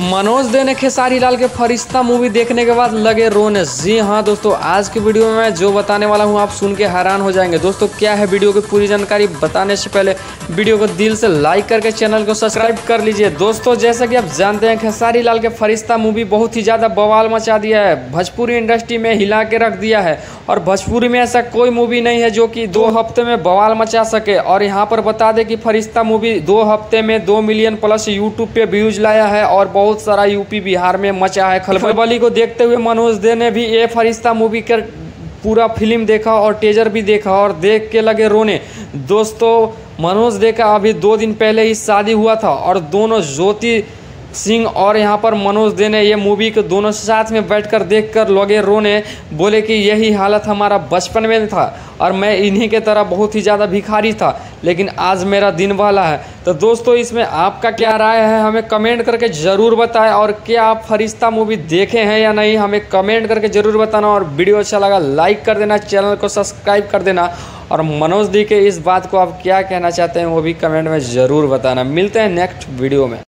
मनोज दे ने खेसारी लाल के फरिश्ता मूवी देखने के बाद लगे रोने। जी हाँ दोस्तों, आज की वीडियो में मैं जो बताने वाला हूँ आप सुन के हैरान हो जाएंगे। दोस्तों क्या है वीडियो की पूरी जानकारी बताने से पहले वीडियो को दिल से लाइक करके चैनल को सब्सक्राइब कर लीजिए। दोस्तों जैसा कि आप जानते हैं खेसारी लाल के फरिश्ता मूवी बहुत ही ज़्यादा बवाल मचा दिया है, भोजपुरी इंडस्ट्री में हिला के रख दिया है। और भोजपुरी में ऐसा कोई मूवी नहीं है जो कि 2 हफ्ते में बवाल मचा सके। और यहाँ पर बता दें कि फरिश्ता मूवी 2 हफ्ते में 2 मिलियन प्लस यूट्यूब पे व्यूज लाया है और बहुत सारा यूपी बिहार में मचा है खलबली को देखते हुए मनोज दे ने भी ये फरिश्ता मूवी का पूरा फिल्म देखा और टीजर भी देखा और देख के लगे रोने। दोस्तों मनोज दे का अभी 2 दिन पहले ही शादी हुआ था और दोनों ज्योति सिंह और यहाँ पर मनोज दे ने ये मूवी को दोनों साथ में बैठकर देखकर लगे रोने। बोले कि यही हालत हमारा बचपन में था और मैं इन्हीं के तरह बहुत ही ज़्यादा भिखारी था, लेकिन आज मेरा दिन वाला है। तो दोस्तों इसमें आपका क्या राय है हमें कमेंट करके ज़रूर बताएं। और क्या आप फरिश्ता मूवी देखे हैं या नहीं हमें कमेंट करके ज़रूर बताना। और वीडियो अच्छा लगा लाइक कर देना, चैनल को सब्सक्राइब कर देना। और मनोज दी के इस बात को आप क्या कहना चाहते हैं वो भी कमेंट में ज़रूर बताना। मिलते हैं नेक्स्ट वीडियो में।